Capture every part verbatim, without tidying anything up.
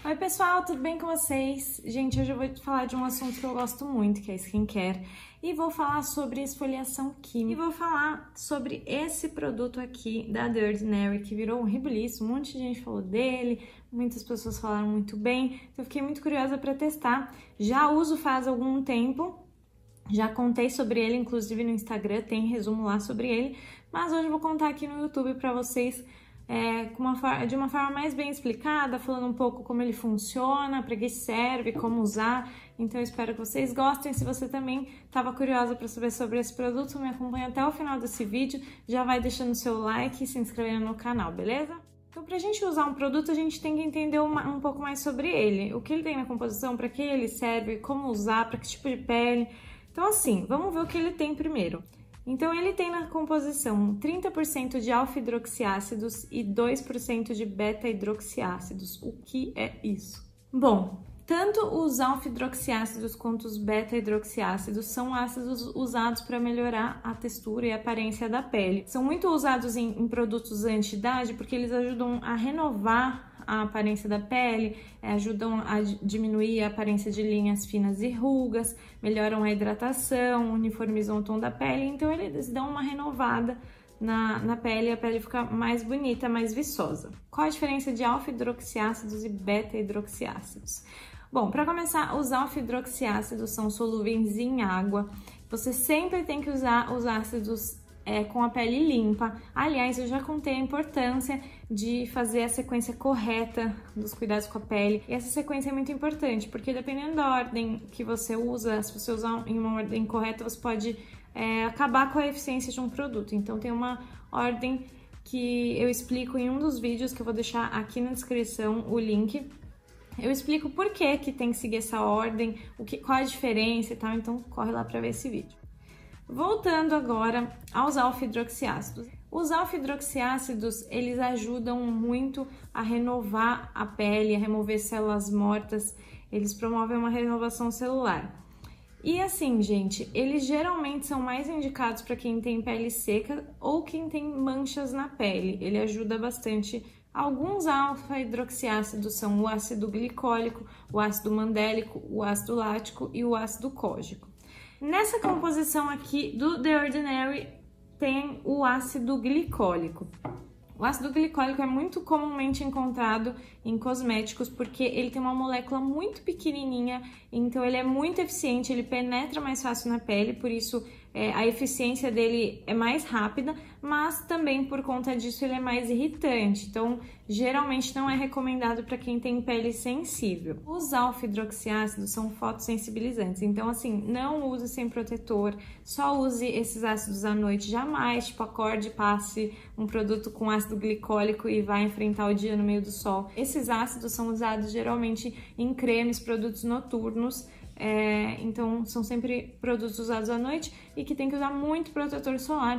Oi pessoal, tudo bem com vocês? Gente, hoje eu vou falar de um assunto que eu gosto muito, que é skincare, e vou falar sobre esfoliação química. E vou falar sobre esse produto aqui da The Ordinary, que virou um rebuliço, um monte de gente falou dele, muitas pessoas falaram muito bem, então eu fiquei muito curiosa para testar. Já uso faz algum tempo, já contei sobre ele, inclusive no Instagram, tem resumo lá sobre ele, mas hoje eu vou contar aqui no YouTube para vocês É, com uma, de uma forma mais bem explicada, falando um pouco como ele funciona, para que serve, como usar. Então eu espero que vocês gostem. Se você também estava curiosa para saber sobre esse produto, me acompanha até o final desse vídeo, já vai deixando seu like e se inscrevendo no canal, beleza? Então, para a gente usar um produto, a gente tem que entender uma, um pouco mais sobre ele, o que ele tem na composição, para que ele serve, como usar, para que tipo de pele. Então assim, vamos ver o que ele tem primeiro. Então, ele tem na composição trinta por cento de alfa-hidroxiácidos e dois por cento de beta-hidroxiácidos. O que é isso? Bom, tanto os alfa-hidroxiácidos quanto os beta-hidroxiácidos são ácidos usados para melhorar a textura e a aparência da pele. São muito usados em, em produtos anti-idade porque eles ajudam a renovar a aparência da pele, ajudam a diminuir a aparência de linhas finas e rugas, melhoram a hidratação, uniformizam o tom da pele, então eles dão uma renovada na, na pele e a pele fica mais bonita, mais viçosa. Qual a diferença de alfa-hidroxiácidos e beta-hidroxiácidos? Bom, para começar, os alfa-hidroxiácidos são solúveis em água, você sempre tem que usar os ácidos É, com a pele limpa. Aliás, eu já contei a importância de fazer a sequência correta dos cuidados com a pele. E essa sequência é muito importante, porque dependendo da ordem que você usa, se você usar em uma ordem correta, você pode é, acabar com a eficiência de um produto. Então tem uma ordem que eu explico em um dos vídeos, que eu vou deixar aqui na descrição o link. Eu explico por que que tem que seguir essa ordem, o que, qual a diferença e tal, então corre lá para ver esse vídeo. Voltando agora aos alfa-hidroxiácidos. Os alfa-hidroxiácidos, eles ajudam muito a renovar a pele, a remover células mortas, eles promovem uma renovação celular. E assim, gente, eles geralmente são mais indicados para quem tem pele seca ou quem tem manchas na pele. Ele ajuda bastante. Alguns alfa-hidroxiácidos são o ácido glicólico, o ácido mandélico, o ácido lático e o ácido cógico. Nessa composição aqui do The Ordinary tem o ácido glicólico. O ácido glicólico é muito comumente encontrado em cosméticos porque ele tem uma molécula muito pequenininha, então ele é muito eficiente, ele penetra mais fácil na pele, por isso é, a eficiência dele é mais rápida, mas também por conta disso ele é mais irritante, então geralmente não é recomendado para quem tem pele sensível. Os alfa-hidroxiácidos são fotossensibilizantes, então assim, não use sem protetor, só use esses ácidos à noite, jamais, tipo, acorde, passe um produto com ácido glicólico e vai enfrentar o dia no meio do sol. Esses ácidos são usados geralmente em cremes, produtos noturnos, É, então são sempre produtos usados à noite e que tem que usar muito protetor solar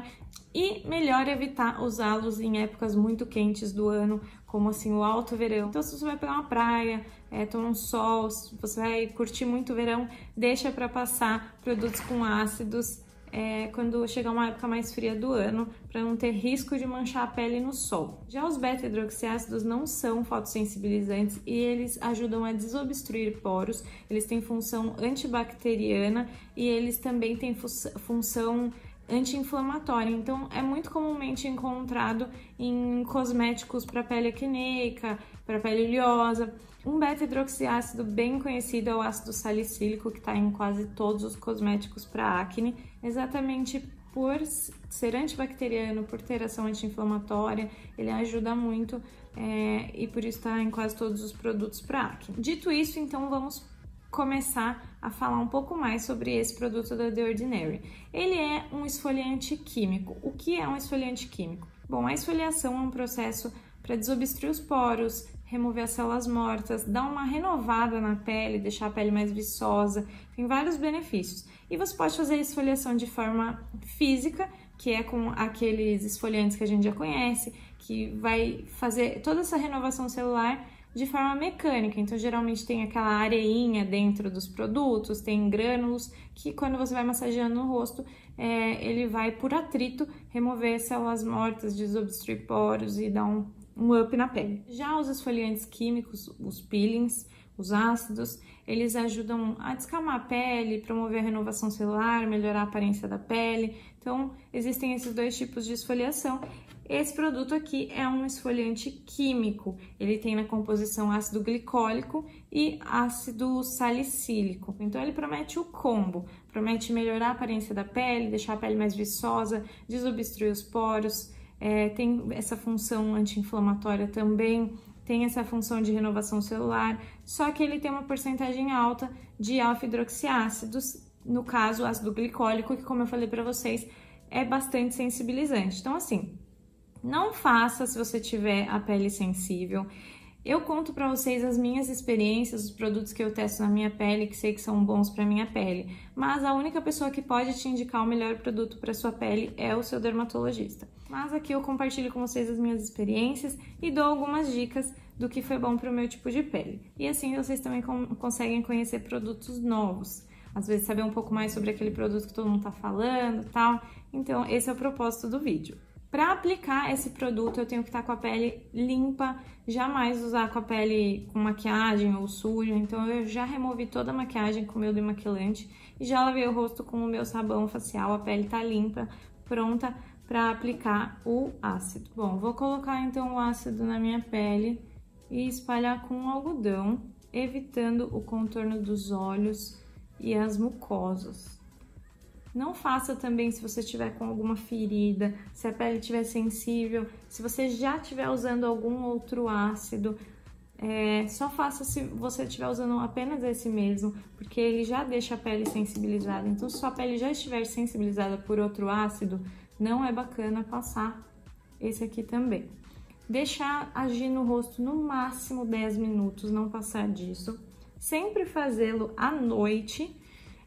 e melhor evitar usá-los em épocas muito quentes do ano, como assim o alto verão. Então se você vai pegar uma praia, é, tomar um sol, se você vai curtir muito o verão, deixa para passar produtos com ácidos É, quando chegar uma época mais fria do ano, para não ter risco de manchar a pele no sol. Já os beta-hidroxiácidos não são fotossensibilizantes e eles ajudam a desobstruir poros, eles têm função antibacteriana e eles também têm fu função anti-inflamatória, então é muito comumente encontrado em cosméticos para pele acneica, para pele oleosa. Um beta-hidroxiácido bem conhecido é o ácido salicílico, que está em quase todos os cosméticos para acne, exatamente por ser antibacteriano, por ter ação anti-inflamatória, ele ajuda muito é, e por isso está em quase todos os produtos para acne. Dito isso, então vamos começar a falar um pouco mais sobre esse produto da The Ordinary. Ele é um esfoliante químico. O que é um esfoliante químico? Bom, a esfoliação é um processo para desobstruir os poros, remover as células mortas, dar uma renovada na pele, deixar a pele mais viçosa, tem vários benefícios. E você pode fazer a esfoliação de forma física, que é com aqueles esfoliantes que a gente já conhece, que vai fazer toda essa renovação celular de forma mecânica, então geralmente tem aquela areinha dentro dos produtos, tem grânulos que quando você vai massageando no rosto, é, ele vai por atrito remover células mortas, desobstruir poros e dar um um up na pele. Já os esfoliantes químicos, os peelings, os ácidos, eles ajudam a descamar a pele, promover a renovação celular, melhorar a aparência da pele. Então, existem esses dois tipos de esfoliação. Esse produto aqui é um esfoliante químico. Ele tem na composição ácido glicólico e ácido salicílico. Então, ele promete o combo. Promete melhorar a aparência da pele, deixar a pele mais viçosa, desobstruir os poros. É, tem essa função anti-inflamatória também. Tem essa função de renovação celular, só que ele tem uma porcentagem alta de alfa-hidroxiácidos, no caso ácido glicólico, que como eu falei para vocês, é bastante sensibilizante. Então assim, não faça se você tiver a pele sensível. Eu conto para vocês as minhas experiências, os produtos que eu testo na minha pele, que sei que são bons para minha pele, mas a única pessoa que pode te indicar o melhor produto para sua pele é o seu dermatologista. Mas aqui eu compartilho com vocês as minhas experiências e dou algumas dicas do que foi bom para o meu tipo de pele. E assim vocês também conseguem conhecer produtos novos, às vezes saber um pouco mais sobre aquele produto que todo mundo tá falando e tal. Então esse é o propósito do vídeo. Para aplicar esse produto, eu tenho que estar com a pele limpa, jamais usar com a pele com maquiagem ou suja. Então, eu já removi toda a maquiagem com o meu demaquilante e já lavei o rosto com o meu sabão facial. A pele tá limpa, pronta para aplicar o ácido. Bom, vou colocar então o ácido na minha pele e espalhar com algodão, evitando o contorno dos olhos e as mucosas. Não faça também se você estiver com alguma ferida, se a pele estiver sensível, se você já estiver usando algum outro ácido, é, só faça se você estiver usando apenas esse mesmo, porque ele já deixa a pele sensibilizada. Então, se sua pele já estiver sensibilizada por outro ácido, não é bacana passar esse aqui também. Deixar agir no rosto no máximo dez minutos, não passar disso. Sempre fazê-lo à noite.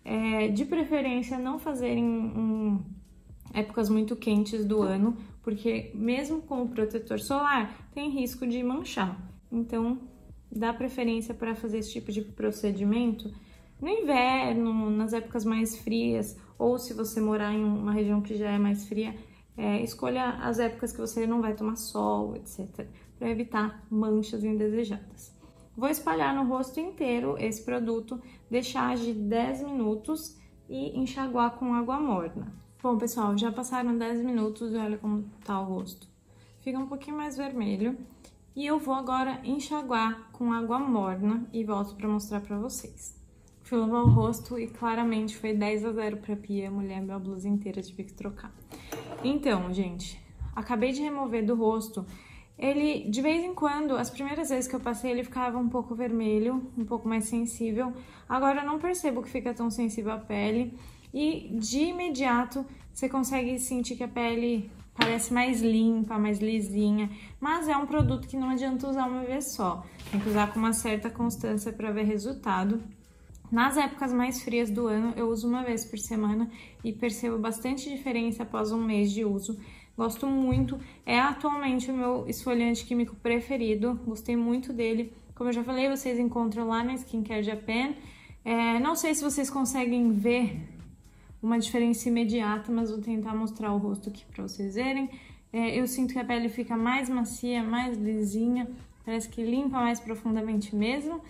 É, de preferência não fazer em, em épocas muito quentes do ano, porque mesmo com o protetor solar tem risco de manchar. Então dá preferência para fazer esse tipo de procedimento no inverno, nas épocas mais frias, ou se você morar em uma região que já é mais fria, é, escolha as épocas que você não vai tomar sol, etcétera, para evitar manchas indesejadas. Vou espalhar no rosto inteiro esse produto, deixar agir dez minutos e enxaguar com água morna. Bom, pessoal, já passaram dez minutos e olha como tá o rosto. Fica um pouquinho mais vermelho. E eu vou agora enxaguar com água morna e volto para mostrar para vocês. Fui lavar o rosto e claramente foi dez a zero pra Pia, mulher, minha blusa inteira tive que trocar. Então, gente, acabei de remover do rosto. Ele, de vez em quando, as primeiras vezes que eu passei, ele ficava um pouco vermelho, um pouco mais sensível. Agora eu não percebo que fica tão sensível à pele. E de imediato, você consegue sentir que a pele parece mais limpa, mais lisinha. Mas é um produto que não adianta usar uma vez só. Tem que usar com uma certa constância para ver resultado. Nas épocas mais frias do ano, eu uso uma vez por semana e percebo bastante diferença após um mês de uso. Gosto muito, é atualmente o meu esfoliante químico preferido, gostei muito dele. Como eu já falei, vocês encontram lá na Skincare Japan. É, não sei se vocês conseguem ver uma diferença imediata, mas vou tentar mostrar o rosto aqui pra vocês verem. É, eu sinto que a pele fica mais macia, mais lisinha, parece que limpa mais profundamente mesmo.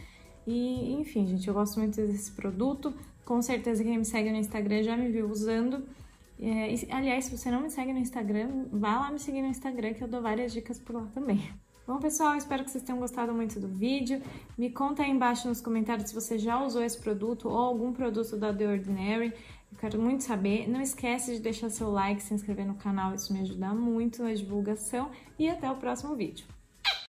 E, enfim, gente, eu gosto muito desse produto. Com certeza quem me segue no Instagram já me viu usando. É, e, aliás, se você não me segue no Instagram, vá lá me seguir no Instagram que eu dou várias dicas por lá também. Bom, pessoal, espero que vocês tenham gostado muito do vídeo. Me conta aí embaixo nos comentários se você já usou esse produto ou algum produto da The Ordinary. Eu quero muito saber. Não esquece de deixar seu like, se inscrever no canal, isso me ajuda muito na divulgação. E até o próximo vídeo.